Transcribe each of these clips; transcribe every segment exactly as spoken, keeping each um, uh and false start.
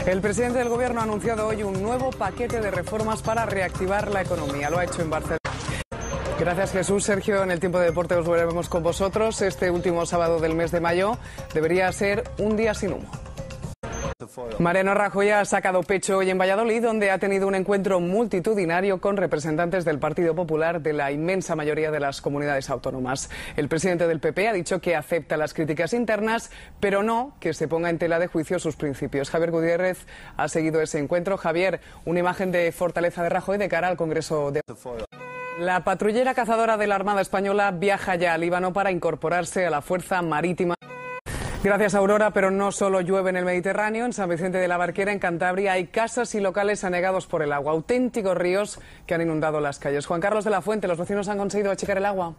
El presidente del Gobierno ha anunciado hoy un nuevo paquete de reformas para reactivar la economía. Lo ha hecho en Barcelona. Gracias, Jesús. Sergio, en el tiempo de deporte os volveremos con vosotros. Este último sábado del mes de mayo debería ser un día sin humo. Mariano Rajoy ha sacado pecho hoy en Valladolid, donde ha tenido un encuentro multitudinario con representantes del Partido Popular de la inmensa mayoría de las comunidades autónomas. El presidente del P P ha dicho que acepta las críticas internas, pero no que se ponga en tela de juicio sus principios. Javier Gutiérrez ha seguido ese encuentro. Javier, una imagen de fortaleza de Rajoy de cara al Congreso de... La patrullera cazadora de la Armada Española viaja ya al Líbano para incorporarse a la Fuerza Marítima. Gracias, Aurora, pero no solo llueve en el Mediterráneo. En San Vicente de la Barquera, en Cantabria, hay casas y locales anegados por el agua. Auténticos ríos que han inundado las calles. Juan Carlos de la Fuente, ¿los vecinos han conseguido achicar el agua?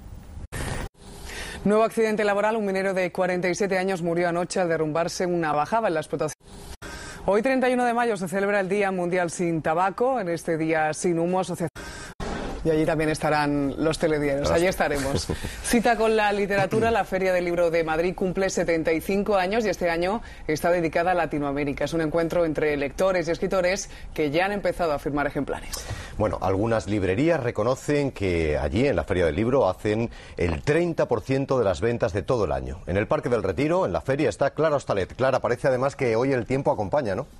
Nuevo accidente laboral. Un minero de cuarenta y siete años murió anoche al derrumbarse una bajada en la explotación. Hoy, treinta y uno de mayo, se celebra el Día Mundial sin Tabaco. En este día sin humo, asociación... Y allí también estarán los telediarios, allí estaremos. Cita con la literatura, la Feria del Libro de Madrid cumple setenta y cinco años y este año está dedicada a Latinoamérica. Es un encuentro entre lectores y escritores que ya han empezado a firmar ejemplares. Bueno, algunas librerías reconocen que allí en la Feria del Libro hacen el treinta por ciento de las ventas de todo el año. En el Parque del Retiro, en la feria, está Clara Hostalet. Clara, parece además que hoy el tiempo acompaña, ¿no?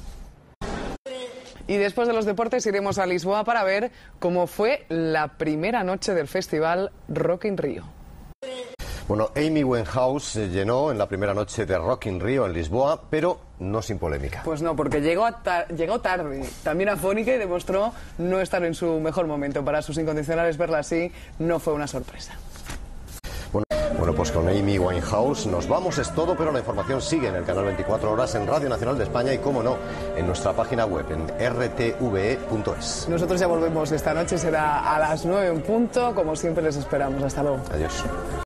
Y después de los deportes iremos a Lisboa para ver cómo fue la primera noche del festival Rock in Rio. Bueno, Amy Winehouse llenó en la primera noche de Rock in Rio en Lisboa, pero no sin polémica. Pues no, porque llegó, a tar llegó tarde, también afónica, y demostró no estar en su mejor momento. Para sus incondicionales verla así no fue una sorpresa. Bueno, bueno, pues con Amy Winehouse nos vamos, es todo, pero la información sigue en el canal veinticuatro horas en Radio Nacional de España y, como no, en nuestra página web en r t v e punto es. Nosotros ya volvemos esta noche, será a las nueve en punto, como siempre les esperamos. Hasta luego. Adiós.